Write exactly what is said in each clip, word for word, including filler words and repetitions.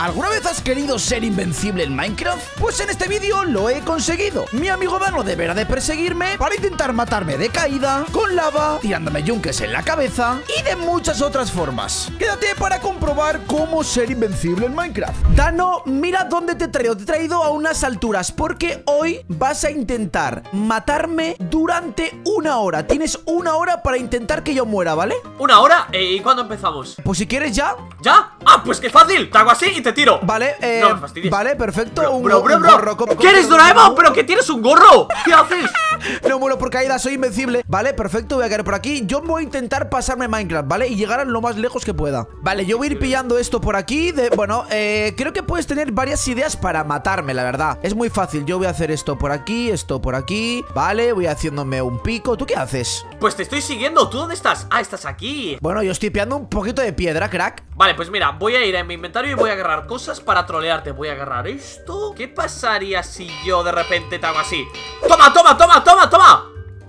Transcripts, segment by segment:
¿Alguna vez has querido ser invencible en Minecraft? Pues en este vídeo lo he conseguido. Mi amigo Dano deberá de perseguirme para intentar matarme de caída, con lava, tirándome yunques en la cabeza y de muchas otras formas. Quédate para comprobar cómo ser invencible en Minecraft. Dano, mira dónde te he traído. Te he traído a unas alturas porque hoy vas a intentar matarme durante una hora. Tienes una hora para intentar que yo muera, ¿vale? ¿Una hora? ¿Y cuándo empezamos? Pues si quieres ya. ¿Ya? Ah, pues qué fácil. Te hago así y te tiro. Vale, eh, no me fastidies. Vale, perfecto. Bro, un, bro, bro, un bro. gorro. ¿Qué eres, Doraemon? ¿Pero que tienes un gorro? ¿Qué haces? No muero por caída, soy invencible. Vale, perfecto, voy a caer por aquí. Yo voy a intentar pasarme Minecraft, ¿vale? Y llegar a lo más lejos que pueda. Vale, yo voy a ir pillando esto por aquí de, Bueno, eh, creo que puedes tener varias ideas para matarme, la verdad. Es muy fácil, yo voy a hacer esto por aquí, esto por aquí. Vale, voy haciéndome un pico. ¿Tú qué haces? Pues te estoy siguiendo, ¿tú dónde estás? Ah, estás aquí. Bueno, yo estoy pillando un poquito de piedra, crack. Vale, pues mira, voy a ir en mi inventario y voy a agarrar cosas para trolearte. Voy a agarrar esto. ¿Qué pasaría si yo de repente te hago así? ¡Toma, toma, toma, toma, toma!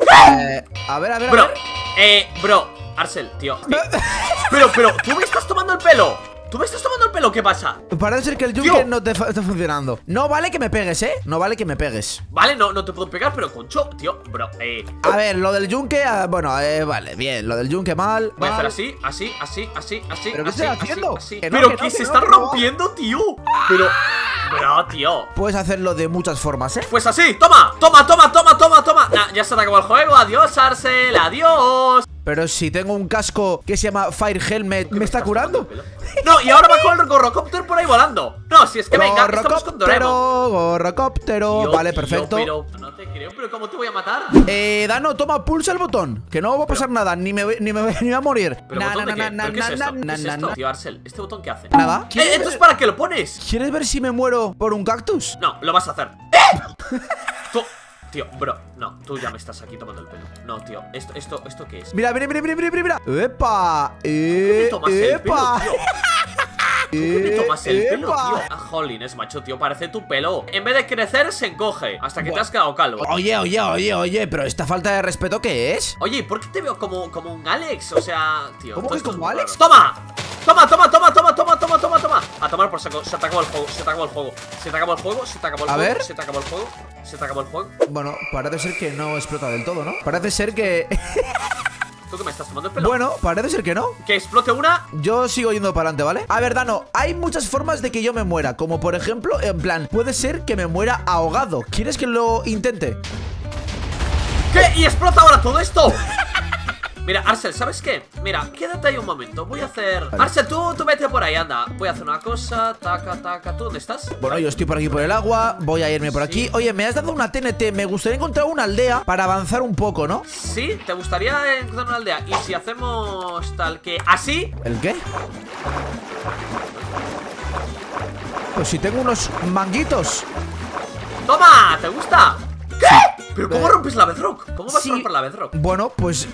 Eh, a ver, a ver, Bro, a ver. eh, bro, Arcel, tío, tío. Pero, pero, ¿tú me estás tomando el pelo? ¿Tú me estás tomando el pelo? ¿Qué pasa? Parece ser que el yunque no te está funcionando. No vale que me pegues, ¿eh? No vale que me pegues. Vale, no, no te puedo pegar, pero concho, tío, bro, eh A ver, lo del yunque, ah, bueno, eh, vale, bien. Lo del yunque mal. Voy a mal. hacer así, así, así, así, así. ¿Pero qué así, estás así, haciendo? así. Que no, Pero que que, no, se que no, está que no. rompiendo, tío. Pero, bro, tío. Puedes hacerlo de muchas formas, ¿eh? Pues así, toma, toma, toma, toma, toma, toma. Nah, ya se te acabó el juego, adiós, Arcel, adiós. Pero si tengo un casco que se llama Fire Helmet, ¿me está curando? No, y ahora va con el gorrocóptero por ahí volando. No, si es que venga, estamos con Doraemon. Gorrocóptero, Tío, vale, tío, perfecto. Pero no te creo, pero ¿cómo te voy a matar? Eh, Dano, toma, pulsa el botón. Que no va a pasar nada, ni me, voy- ni me, voy- ni me va a morir. ¿Pero Na, botón de na, qué? na, ¿Pero qué es na, esto? na, ¿Qué es na, esto? na. Tío, Arcel, ¿este botón qué hace? Nada. Eh, ¿entonces para qué lo pones? ¿Quieres ver si me muero por un cactus? No, lo vas a hacer. ¡Eh! Tú, tío, bro, no, tú ya me estás aquí tomando el pelo. No, tío, esto, esto, ¿esto qué es? Mira, mira, mira, mira, mira, mira. ¡Epa! ¿Qué me Eh, tomas el pelo, ¡Epa! tío? ¿Tú qué me tomas el pelo, ¡Epa! tío? Ah, jolines, macho, tío, parece tu pelo. En vez de crecer, se encoge. Hasta que te has quedado calvo. Oye, oye, oye, oye, pero esta falta de respeto, ¿qué es? Oye, ¿por qué te veo como, como un Alex? O sea, tío, ¿Cómo todo que esto es como muy Alex? raro. ¡Toma! ¡Toma, toma, toma, toma, toma, toma, toma, toma! A tomar por saco, se te acabó el juego, se te acabó el juego. Se te acabó el juego, se te acabó el A juego. ver. Se te acabó el juego, se te acabó el juego. Bueno, parece ser que no explota del todo, ¿no? Parece ser que... ¿Tú que me estás tomando el pelo? Bueno, parece ser que no. Que explote una. Yo sigo yendo para adelante, ¿vale? A ver, Dano, hay muchas formas de que yo me muera. Como por ejemplo, en plan, puede ser que me muera ahogado. ¿Quieres que lo intente? ¿Qué? ¿Y explota ahora todo esto? Mira, Arcel, ¿sabes qué? Mira, quédate ahí un momento. Voy a hacer... Vale. Arcel, tú, tú vete por ahí, anda. Voy a hacer una cosa. Taca, taca. ¿Tú dónde estás? Bueno, yo estoy por aquí por el agua. Voy a irme por aquí. Sí. Oye, me has dado una T N T. Me gustaría encontrar una aldea para avanzar un poco, ¿no? Sí, ¿te gustaría encontrar una aldea? Y si hacemos tal que... ¿Así? ¿El qué? Pues si tengo unos manguitos. ¡Toma! ¿Te gusta? ¿Qué? ¿Pero cómo Eh, rompes la bedrock? ¿Cómo vas sí. a romper la bedrock? Bueno, pues...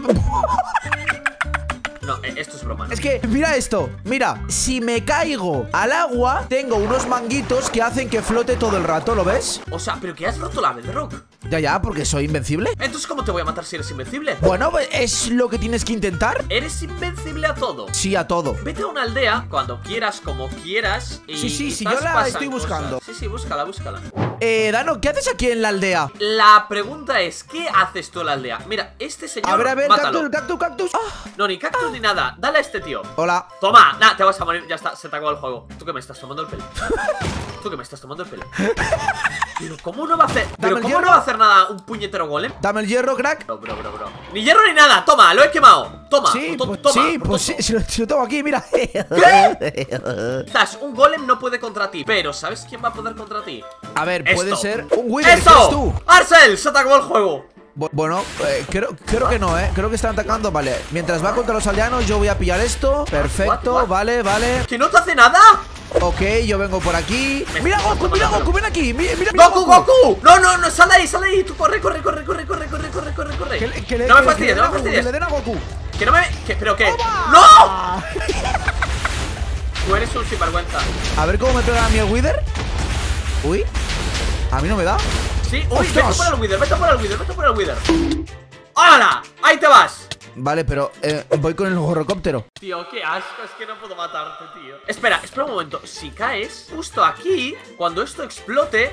No, eh, esto es broma, ¿no? Es que, mira esto, mira, si me caigo al agua, tengo unos manguitos que hacen que flote todo el rato, ¿lo ves? O sea, ¿pero que has roto la bedrock? Ya, ya, porque soy invencible. Entonces, ¿cómo te voy a matar si eres invencible? Bueno, pues es lo que tienes que intentar. Eres invencible a todo. Sí, a todo. Vete a una aldea cuando quieras, como quieras y Sí, sí, sí, quizás yo la pasan estoy buscando. cosas. Sí, sí, búscala, búscala. Eh, Dano, ¿qué haces aquí en la aldea? La pregunta es, ¿qué haces tú en la aldea? Mira, este señor, A ver, a ver, mátalo. cactus, cactus, cactus. Ah, No, ni cactus ni nada, dale a este tío. hola. Toma, nada, te vas a morir, ya está, se te acabó el juego. ¿Tú que me estás tomando el pelo? ¿Tú que me estás tomando el pelo? Pero ¿cómo no va a hacer? ¿Pero el cómo hierro. no va a hacer nada un puñetero golem? Dame el hierro, crack. Bro, bro, bro, bro. Ni hierro ni nada, toma, lo he quemado. Toma, Sí, to- pues, toma, sí, por pues sí, tonto. si lo, si lo tengo aquí, mira. Quizás un golem no puede contra ti, pero ¿sabes quién va a poder contra ti? A ver, puede Esto. ser un Wither, ¿qué ¡Eso! eres tú? ¡Arcel! ¡Se te acabó el juego! Bu- Bueno, eh, creo, creo que no, ¿eh? Creo que están atacando, vale. Mientras va contra los aldeanos, yo voy a pillar esto. Perfecto, What, what? vale, vale. ¿Que no te hace nada? Ok, yo vengo por aquí. Me Mira está Goku, mira matando. Goku, ven aquí. Mira, mira, mira ¡Goku, Goku! No, no, no, sal de ahí, sal de ahí. Tú corre, corre, corre, corre, corre, corre, corre, corre, corre. Que le- que le- No me que- fastidies, que no le me den a Goku, fastidies. Que le den a Goku. Que no me... Que, ¿Pero qué? ¡Toma! ¡No! Tú eres un sinvergüenza. A ver cómo me pega a mí el Wither. Uy, a mí no me da. Sí, uy, vete ¡Ostras! por el Wither, vete por el Wither, vete por el Wither. ¡Hala! ¡Ahí te vas! Vale, pero eh, voy con el gorrocóptero. Tío, qué asco, es que no puedo matarte, tío. Espera, espera un momento. Si caes justo aquí, cuando esto explote...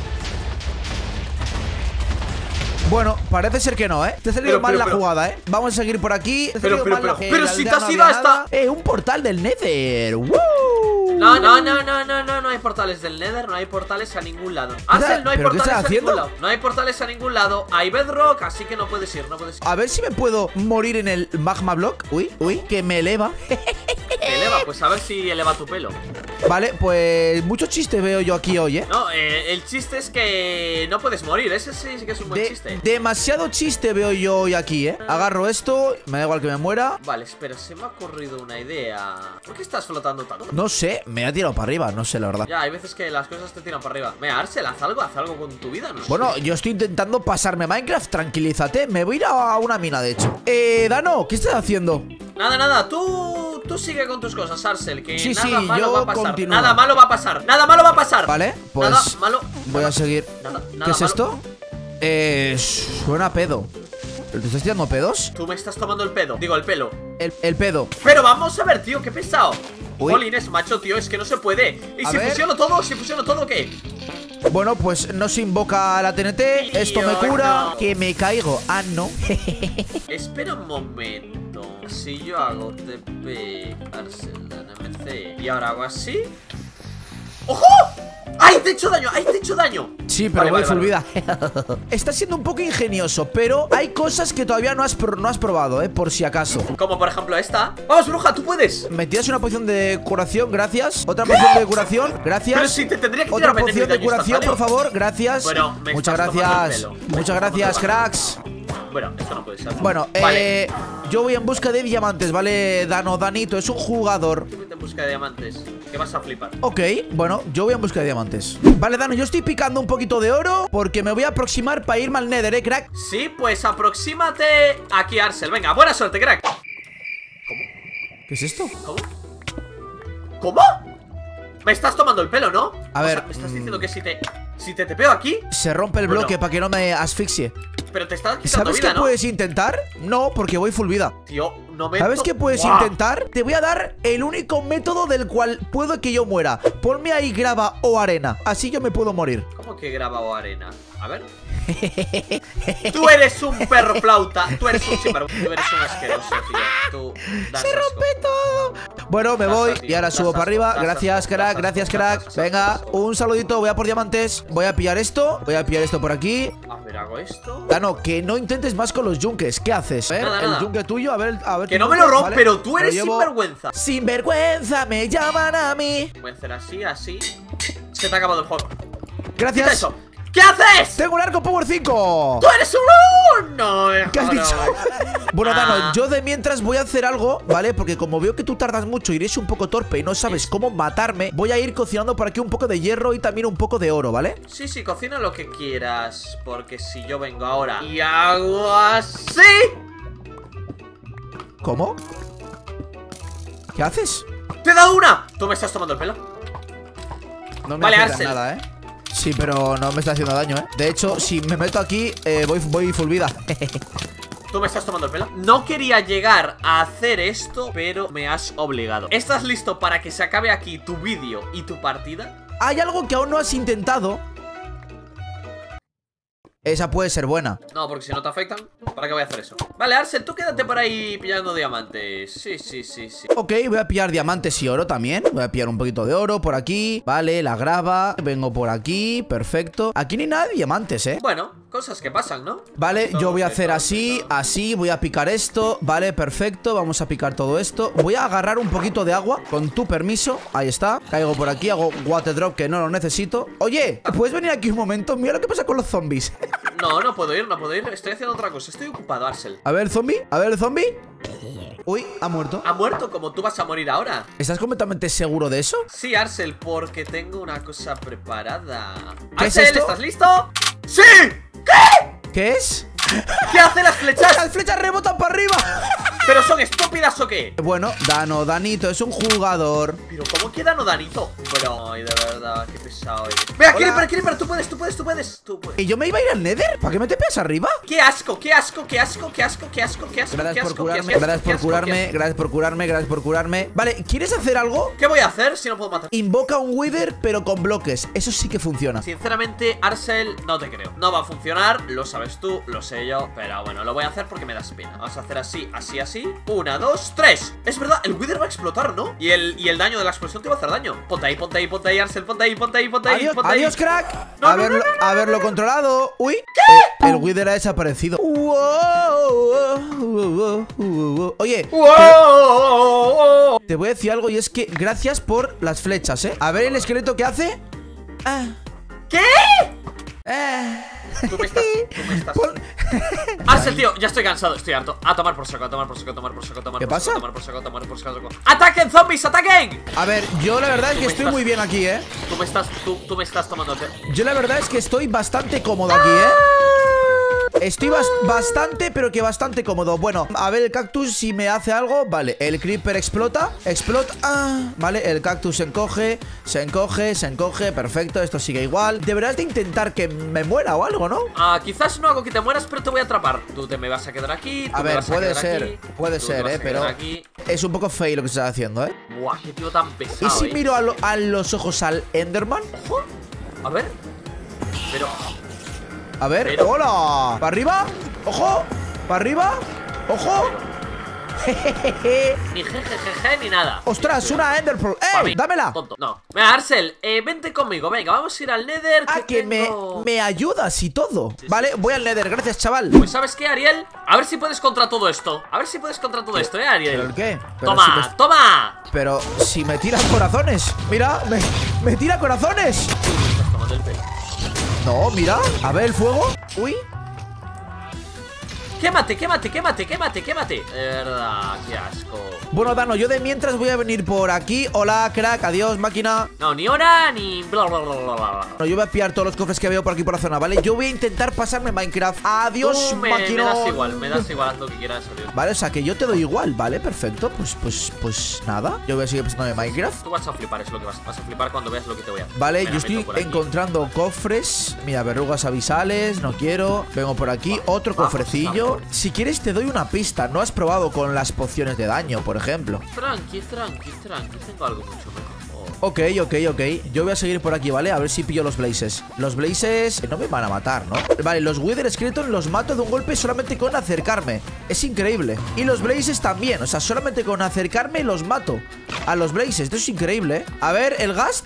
Bueno, parece ser que no, ¿eh? Te ha salido Pero, mal pero, la pero. jugada, ¿eh? Vamos a seguir por aquí. Te ha Pero, salido pero, mal la- pero, eh, pero la si te aldea has no ido había hasta- nada. Eh, un portal del Nether. ¡Woo! No, no, no, no, no, no, no hay portales del Nether, no hay portales a ningún lado. Axel, no hay ¿Pero qué portales estás a ningún haciendo? lado. No hay portales a ningún lado. Hay bedrock, así que no puedes ir, no puedes ir. A ver si me puedo morir en el magma block. Uy, uy, que me eleva. Eleva, pues a ver si eleva tu pelo. Vale, pues muchos chistes veo yo aquí hoy, ¿eh? No, eh, el chiste es que no puedes morir. Ese sí, sí que es un buen De- chiste. demasiado chiste veo yo hoy aquí, ¿eh? Agarro esto, me da igual que me muera. Vale, espera, se me ha ocurrido una idea. ¿Por qué estás flotando tanto? No sé, me ha tirado para arriba, no sé la verdad. Ya, hay veces que las cosas te tiran para arriba. Mira, Arsel, haz algo, haz algo con tu vida, ¿no? Bueno, yo estoy intentando pasarme Minecraft, tranquilízate. Me voy a ir a una mina, de hecho. Eh, Dano, ¿qué estás haciendo? Nada, nada, tú, tú sigue con tus cosas, Arsel, que Sí, nada sí, malo yo va a pasar. continúo. Nada malo va a pasar, nada malo va a pasar. Vale, pues Nada malo. voy nada- a seguir. nada- nada ¿Qué es malo. esto? Eh, suena a pedo. ¿Te estás tirando pedos? Tú me estás tomando el pedo, digo el pelo. El, el pedo. Pero vamos a ver, tío, qué pesado. Uy. Jolines, macho, tío, es que no se puede. ¿Y A si ver. fusiono todo? ¿Si fusiono todo qué? Bueno, pues no se invoca la T N T. Esto me Tío, cura. no. Que me caigo. Ah, no. Espera un momento. Si yo hago T P Arsel N M C y ahora hago así. ¡Ojo! ¡Ay, te he hecho daño! ¡Ay, te he hecho daño! Sí, pero Vale, voy vale, full vale. vida. Está siendo un poco ingenioso, pero hay cosas que todavía no has, pro- no has probado, eh, por si acaso. Como por ejemplo esta. ¡Vamos, bruja, tú puedes! Me tiras una poción de curación, gracias. Otra poción de curación, gracias. Pero si te tendría que Otra tirar veneno y poción de daño curación, por instantáneo. favor, gracias. Bueno, me Muchas estás tomando el gracias. pelo. Me Muchas estás gracias, tomando el cracks. Bueno, esto no puede ser. Bueno, Vale. eh, yo voy en busca de diamantes, ¿vale? Dano, Danito, es un jugador. Tú vete en busca de diamantes, que vas a flipar. Ok, bueno, yo voy en busca de diamantes. Vale, Dano, yo estoy picando un poquito de oro porque me voy a aproximar para irme al Nether, ¿eh, crack? Sí, pues aproxímate aquí, Arsel. Venga, buena suerte, crack. ¿Qué es esto? ¿Cómo? ¿Cómo? Me estás tomando el pelo, ¿no? A O ver, sea, me estás mm. diciendo que si te... Si te tepeo aquí, Se rompe el Bueno. bloque para que no me asfixie. pero te estás quitando ¿Sabes vida, qué ¿no? puedes intentar? No, porque voy full vida. Tío, no me... ¿Sabes to- qué puedes ¡Buah! intentar? Te voy a dar el único método del cual puedo que yo muera. Ponme ahí grava o arena. Así yo me puedo morir. ¿Cómo que graba o arena? A ver. Tú eres un perro flauta. Tú eres un sinvergüenza. Tú eres un asqueroso, tío. Tú das ¡Se asco. rompe todo! Bueno, me Das voy asco, y ahora das subo asco, para arriba. das Gracias, asco, crack, das asco, gracias, das crack. asco, Venga, das asco. un saludito. Voy a por diamantes. Voy a pillar esto. Voy a pillar esto por aquí. A ver, hago esto. Dano, que no intentes más con los yunques. ¿Qué haces? A ver, Nada, el nada. yunque tuyo. A ver, a ver. Que tu no me yunque, lo rompo, ¿vale? pero tú Me lo eres llevo. sinvergüenza. Sinvergüenza, me llaman a mí. Voy a hacer así, así. Se te ha acabado el juego. Quita Gracias. eso. ¿Qué haces? Tengo un arco Power cinco. ¡Tú eres un... No, me ¿Qué has jodas. dicho? Bueno, Ah. Dano, yo de mientras voy a hacer algo, ¿vale? Porque como veo que tú tardas mucho y eres un poco torpe y no sabes cómo matarme, voy a ir cocinando por aquí un poco de hierro y también un poco de oro, ¿vale? Sí, sí, cocina lo que quieras. Porque si yo vengo ahora y hago así... ¿Cómo? ¿Qué haces? ¡Te he dado una! ¿Tú me estás tomando el pelo? No me Vale, afecta Arsel. nada, ¿eh? Sí, pero no me está haciendo daño, ¿eh? De hecho, si me meto aquí, eh, voy, voy full vida. ¿Tú me estás tomando el pelo? No quería llegar a hacer esto, pero me has obligado. ¿Estás listo para que se acabe aquí tu vídeo y tu partida? Hay algo que aún no has intentado. Esa puede ser buena. No, porque si no te afectan, ¿para qué voy a hacer eso? Vale, Arsel, tú quédate por ahí pillando diamantes. Sí, sí, sí, sí. Ok, voy a pillar diamantes y oro también. Voy a pillar un poquito de oro por aquí. Vale, la grava. Vengo por aquí, perfecto. Aquí no hay nada de diamantes, ¿eh? Bueno, cosas que pasan, ¿no? Vale, yo Todo voy a se- hacer todo así, se- todo. así, voy a picar esto. Vale, perfecto, vamos a picar todo esto. Voy a agarrar un poquito de agua, con tu permiso. Ahí está, caigo por aquí, hago water drop que no lo necesito. Oye, ¿puedes venir aquí un momento? Mira lo que pasa con los zombies. No, no puedo ir, no puedo ir. Estoy haciendo otra cosa, estoy ocupado, Arsel. A ver, zombie, a ver, zombie. Uy, ha muerto. ¿Ha muerto como tú vas a morir ahora? ¿Estás completamente seguro de eso? Sí, Arsel, porque tengo una cosa preparada. ¿Qué es Arsel, esto? ¿estás listo? ¡Sí! ¿Qué es? ¿Qué hacen las flechas? ¡Las flechas rebotan para arriba! ¿Pero son estúpidas o qué? Bueno, Dano, Danito es un jugador. Pero ¿cómo queda no Danito? Bro, ay, de verdad, qué pesado eres. Venga, Creeper, Creeper, tú puedes, tú puedes, tú puedes, tú puedes. ¿Y yo me iba a ir al Nether? ¿Para qué me te pegas arriba? Qué asco, qué asco, qué asco, qué asco, qué asco, qué asco. Gracias por asco, curarme, asco, gracias por asco, curarme, gracias por curarme, gracias por curarme. Vale, ¿quieres hacer algo? ¿Qué voy a hacer si no puedo matar? Invoca un Wither, pero con bloques. Eso sí que funciona. Sinceramente, Arcel, no te creo. No va a funcionar, lo sabes tú, lo sé yo. Pero bueno, lo voy a hacer porque me das pena. Vamos a hacer así, así, así. Una, dos, tres. Es verdad, el Wither va a explotar, ¿no? Y el, y el daño de la explosión te va a hacer daño. Ponte ahí, ponte ahí, ponte ahí, Arcel, ponte ahí, ponte ahí, ponte ahí, Adiós, ponte ahí. adiós, crack. No, no, haberlo, no, no, no, haberlo controlado. Uy. ¿Qué? El Wither ha desaparecido. Oye, ¡Wow! te voy a decir algo y es que gracias por las flechas, ¿eh? A ver el esqueleto que hace. Ah. ¿Qué? Eh. Tú me estás, tú me estás. Pon- Arcel, tío, ya estoy cansado, estoy harto. A tomar por saco, a tomar por saco, a tomar por saco, a tomar ¿Qué por pasa? saco, a tomar por saco, a tomar por saco. ¡Ataquen, zombies, ataquen! A ver, yo la verdad es que me estoy estás- muy bien aquí, ¿eh? Tú me estás, tú, tú me estás tomando el té. Yo la verdad es que estoy bastante cómodo aquí, ¿eh? Estoy bas- bastante, pero que bastante cómodo. Bueno, a ver el cactus si me hace algo. Vale, el creeper explota. Explota. Ah, vale, el cactus se encoge. Se encoge, se encoge. Perfecto, esto sigue igual. Deberás de intentar que me muera o algo, ¿no? Ah, quizás no hago que te mueras, pero te voy a atrapar. Tú te me vas a quedar aquí. Tú A me ver, vas a puede quedar ser, aquí, puede tú te ser, vas eh, a quedar pero aquí. es un poco feo lo que se está haciendo, ¿eh? Buah, qué tío tan pesado. ¿Y si eh. miro a, lo- a los ojos al Enderman? Ojo. A ver. Pero. A ver, Pero- ¡hola! ¿Para arriba? ¡Ojo! ¿Para arriba? ¡Ojo! Jejeje. Ni jejejeje ni nada. ¡Ostras! ¡Una Enderpearl! Pa' ¡Eh! mí, ¡Dámela! tonto. No. Venga, Arcel, eh, vente conmigo. Venga, vamos a ir al Nether. Ah, que me, tengo- me ayudas y todo. Sí, Vale, sí, sí. voy al Nether. Gracias, chaval. Pues ¿sabes qué, Ariel? A ver si puedes contra todo esto. A ver si puedes contra todo esto, ¿eh, Ariel? ¿Pero el qué? Pero Toma, si me- toma. Pero si me tiran corazones. Mira, me, me tira corazones. Me estás tomando el pelo. No, mira. A ver el fuego. Uy. Quémate, quémate, quémate, quémate, quémate. De verdad, qué asco. Bueno, Dano, yo de mientras voy a venir por aquí. Hola, crack. Adiós, máquina. No, ni hora ni bla bla bla bla bla. No, yo voy a pillar todos los cofres que veo por aquí por la zona, ¿vale? Yo voy a intentar pasarme Minecraft. Adiós, Tú me, me máquina. das igual, me das igual, haz lo que quieras, adiós. Vale, o sea que yo te doy igual, ¿vale? Perfecto, pues, pues, pues nada. Yo voy a seguir pasándome Minecraft. Tú vas a flipar, es lo que vas, vas a flipar cuando veas lo que te voy a hacer. Vale, Me la yo estoy meto por aquí. encontrando cofres. Mira, verrugas avisales, no quiero. Vengo por aquí, otro vamos, cofrecillo. vamos. Si quieres te doy una pista. No has probado con las pociones de daño, por ejemplo. Tranqui, tranqui, tranqui, tengo algo mucho mejor. Ok, ok, ok. Yo voy a seguir por aquí, ¿vale? A ver si pillo los blazes. Los blazes no me van a matar, ¿no? Vale, los wither skeleton los mato de un golpe solamente con acercarme. Es increíble. Y los blazes también. O sea, solamente con acercarme los mato a los blazes. Esto es increíble, ¿eh? A ver, el gas.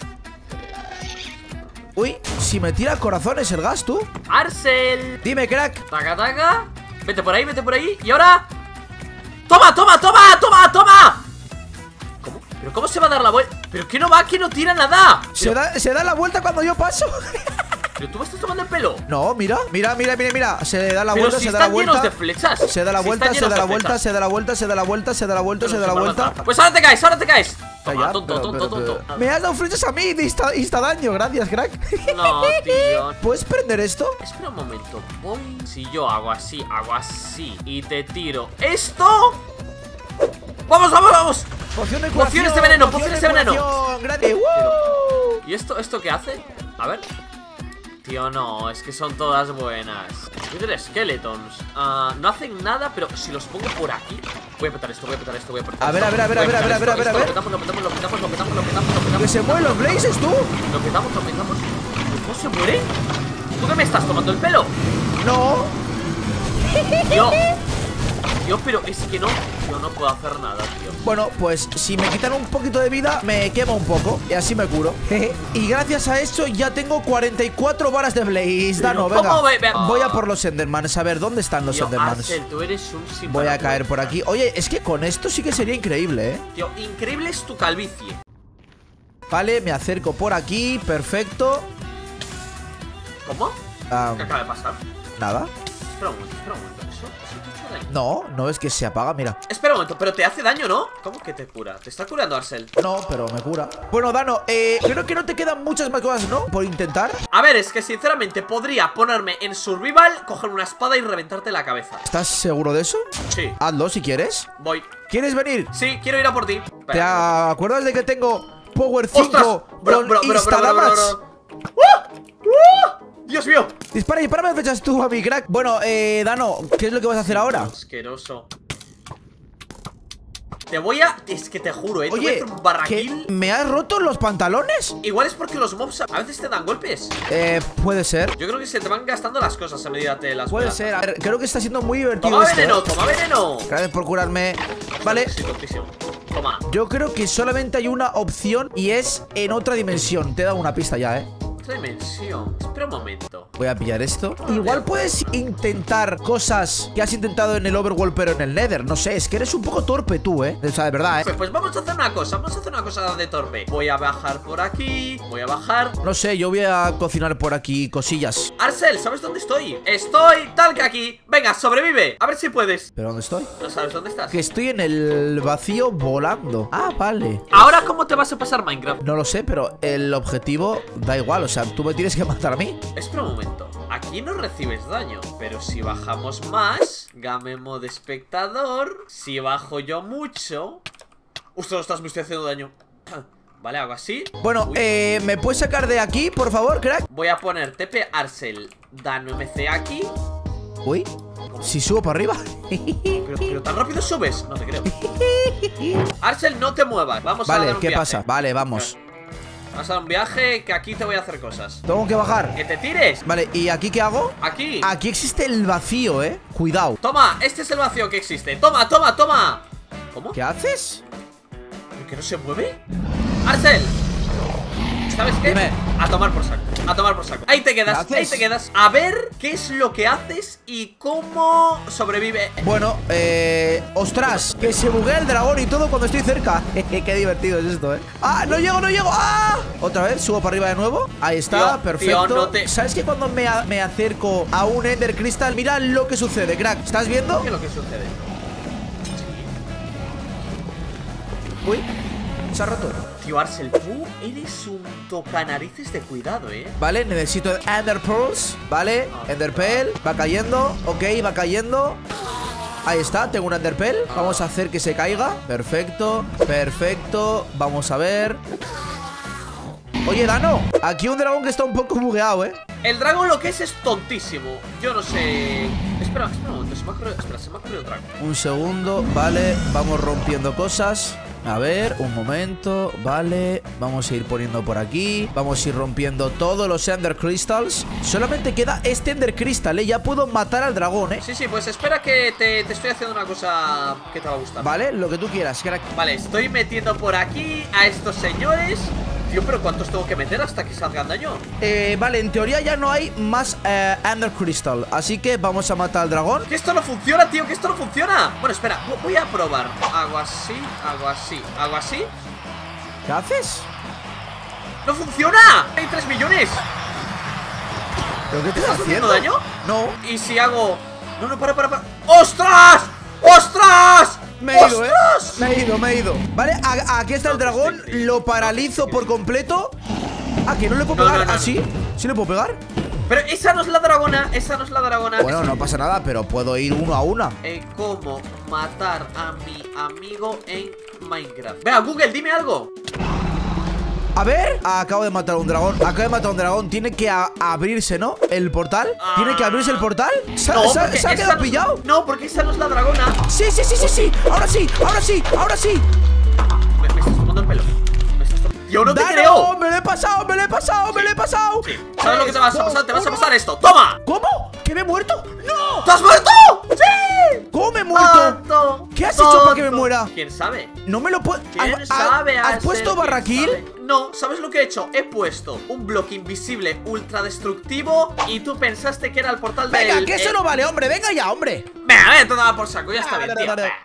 Uy, si me tira corazones el gas, tú. Arcel. Dime, crack. Taca, taca. Vete por ahí, vete por ahí. Y ahora. ¡Toma, toma, toma, toma, toma! ¿Cómo? ¿Pero cómo se va a dar la vuelta? ¿Pero que no va, que no tira nada? Se Pero, da, se da la vuelta cuando yo paso. pero tú me estás tomando el pelo. No, mira, mira, mira, mira, mira. Se da la Pero vuelta, si se da la están llenos vuelta. de flechas. Se da la Si vuelta, están se llenos da de la vuelta, flechas. se da la vuelta, se da la vuelta, se da la vuelta, se da la Pero vuelta. Pues ahora te caes, ahora te caes. Toma, Calla, tonto, pero- tonto, pero- tonto. pero- Me has dado flechas a mí y insta, insta daño, gracias, crack. No, tío. ¿Puedes prender esto? Espera un momento. Voy. Si yo hago así, hago así y te tiro esto. ¡Vamos, vamos, vamos! Poción de Pociones curación, de veneno, poción pociones de veneno. curación, gracias. ¡Uh! ¿Y esto, esto qué hace? A ver. Tío, no, es que son todas buenas. Wither Skeletons. Ah, no hacen nada, pero si los pongo por aquí. Voy a petar esto, voy a petar esto, voy a petar A ver, esto. a ver, a ver, a Voy ver, a ver, a ver, a ver, a ver. Lo petamos, lo petamos, lo petamos, lo petamos, lo petamos, lo petamos. Que se mueven los blazes, tú. Lo petamos, lo petamos. ¿No se muere? ¿Tú qué me estás tomando el pelo? No. Yo. Yo, pero es que no. Yo no puedo hacer nada, tío. Bueno, pues si me quitan un poquito de vida, me quemo un poco y así me curo. Y gracias a eso ya tengo cuarenta y cuatro varas de blaze. Dano, Pero, venga. ¿cómo ve- ve- Voy a por los endermans. A ver, ¿dónde están los Tío, endermans? Arcel, tú eres un sinvergüenza. Voy a caer por aquí. Oye, es que con esto sí que sería increíble, ¿eh? Tío, increíble es tu calvicie. Vale, me acerco por aquí. Perfecto. ¿Cómo? Ah, ¿Qué acaba de pasar? nada. espera un momento, espera un momento. ¿Eso, eso te ha hecho daño? No, no es que se apaga, mira. Espera un momento, pero te hace daño, ¿no? ¿Cómo que te cura? ¿Te está curando, Arcel? No, pero me cura. Bueno, Dano, eh, creo que no te quedan muchas más cosas, ¿no? Por intentar. A ver, es que sinceramente podría ponerme en survival, coger una espada y reventarte la cabeza. ¿Estás seguro de eso? Sí. Hazlo si quieres. Voy. ¿Quieres venir? Sí, quiero ir a por ti. ¿Te Espera. acuerdas de que tengo Power ¡Ostras! cinco Bro, con bro, bro, bro, Instadamage? bro, bro, bro. ¡Uh! ¡Uh! ¡Dios mío! Dispara, dispara, me flechas tú a mi crack. Bueno, eh, Dano, ¿qué es lo que vas a hacer ahora? Asqueroso. Te voy a... Es que te juro, eh. Te voy a Oye, hacer un barraquil. ¿que ¿me has roto los pantalones? Igual es porque los mobs a veces te dan golpes. Eh, puede ser. Yo creo que se te van gastando las cosas a medida que las Puede matas. ser. A ver, creo que está siendo muy divertido Toma esto, veneno, ¿eh? toma veneno. Gracias por curarme. Vale. Sí, tontísimo. Toma. Yo creo que solamente hay una opción y es en otra dimensión. Te he dado una pista ya, ¿eh? Otra dimensión. Espera un momento. Voy a pillar esto. Igual puedes intentar cosas que has intentado en el Overworld pero en el Nether. No sé, es que eres un poco torpe tú, ¿eh? O sea, de verdad, ¿eh? Pues, pues vamos a hacer una cosa. Vamos a hacer una cosa de torpe. Voy a bajar por aquí. Voy a bajar. No sé, yo voy a cocinar por aquí cosillas. Arcel, ¿sabes dónde estoy? Estoy tal que aquí. Venga, sobrevive. A ver si puedes. ¿Pero dónde estoy? ¿No sabes dónde estás? Que estoy en el vacío volando. Ah, vale. Ahora, ¿cómo te vas a pasar Minecraft? No lo sé, pero el objetivo da igual. O sea, tú me tienes que matar a mí. Espera un momento. Aquí no recibes daño. Pero si bajamos más, game modo espectador. Si bajo yo mucho. Ostras, ostras, me estoy haciendo daño. Vale, hago así. Bueno, Uy. eh, ¿me puedes sacar de aquí, por favor, crack? Voy a poner T P Arcel Dano M C aquí. Uy, si subo para arriba. Pero, pero tan rápido subes. No te creo. Arcel, no te muevas. Vamos a dar Vale, un ¿qué viaje. pasa? Vale, vamos. Vamos a dar un viaje que aquí te voy a hacer cosas. Tengo que bajar. ¡Que te tires! Vale, ¿y aquí qué hago? Aquí. Aquí existe el vacío, eh. Cuidado. Toma, este es el vacío que existe. Toma, toma, toma. ¿Cómo? ¿Qué haces? ¿Por qué no se mueve? Arcel, ¿sabes qué? Dime. A tomar por saco. A tomar por saco. Ahí te quedas, ¿Qué ahí haces? te quedas. A ver qué es lo que haces y cómo sobrevive. Bueno, eh... ostras, que se buguea el dragón y todo cuando estoy cerca. Qué divertido es esto, eh. ¡Ah! ¡No llego, no llego! ¡Ah! Otra vez, subo para arriba de nuevo. Ahí está, Tío, perfecto. tío, no te- ¿Sabes que cuando me, a- me acerco a un Ender Crystal, mira lo que sucede, crack? ¿Estás viendo? ¿Qué es lo que sucede? Uy, se ha roto. Tío, Arcel, tú eres un tocanarices de cuidado, eh. Vale, necesito Ender Pearls. Vale, Ender Pearl. Va cayendo, ok, va cayendo. Ahí está, tengo un Ender Pearl. Vamos a hacer que se caiga. Perfecto, perfecto. Vamos a ver. Oye, Dano, aquí un dragón que está un poco bugueado, eh. El dragón lo que es es tontísimo. Yo no sé. Espera, espera un momento. Se me ha ocurrido, espera, se me ha ocurrido un dragón. Un segundo, vale, vamos rompiendo cosas. A ver, un momento, vale. Vamos a ir poniendo por aquí. Vamos a ir rompiendo todos los Ender Crystals. Solamente queda este Ender Crystal, ¿eh? Ya puedo matar al dragón, ¿eh? Sí, sí, pues espera que te, te estoy haciendo una cosa que te va a gustar. Vale, lo que tú quieras, crack. Vale, estoy metiendo por aquí a estos señores. Tío, pero ¿cuántos tengo que meter hasta que salgan daño? Eh, vale, en teoría ya no hay más eh, Ender Crystal. Así que vamos a matar al dragón. Que esto no funciona, tío, que esto no funciona. Bueno, espera, vo- voy a probar. Hago así, hago así, hago así. ¿Qué haces? ¡No funciona! ¡Hay tres millones! ¿Pero qué te ¿Estás estás haciendo haciendo? daño? No, Y si hago... No, no, para, para, para. ¡Ostras! ¡Ostras! me he ido, eh. ¡Ostras! Me he ido, me he ido. Vale, a- aquí está el dragón. Lo paralizo por completo. Ah, que no le puedo No, pegar. no, no, ¿Ah, no. sí? ¿Sí le puedo pegar? Pero esa no es la dragona, esa no es la dragona. Bueno, no pasa nada, pero puedo ir uno a una. Eh, ¿Cómo matar a mi amigo en Minecraft? Venga, Google, dime algo. A ver, acabo de matar a un dragón. Acabo de matar a un dragón. Tiene que a- abrirse, ¿no? El portal. ¿Tiene que abrirse el portal? ¿Se, No, se- porque se ha esa quedado no- pillado? No, porque esa no es la dragona. Sí, sí, sí, sí, sí. Ahora sí, ahora sí, ahora sí. Me, me estás tomando el pelo. Me estás tom- Yo no te Dano, creo. me lo he pasado, me lo he pasado, me lo he pasado. Sí. ¿Sabes lo que te vas a Tres, pasar? Te vas a dos, pasar esto. ¡Toma! ¿Cómo? ¿Que me he muerto? ¡No! ¿Te has muerto? ¡Sí! ¿Cómo me he muerto? Tonto, ¿Qué has hecho para que me tonto. muera? ¿Quién sabe? No me lo puedo... ¿Quién ¿Has- sabe? ¿Has Arcel? puesto ¿Quién barraquil? sabe? No, ¿sabes lo que he hecho? He puesto un bloque invisible ultra destructivo y tú pensaste que era el portal del... Venga, que eso eh, no vale, hombre. Venga ya, hombre. Venga, venga, te daba por saco, ya está Ah, bien, vale, tío. vale.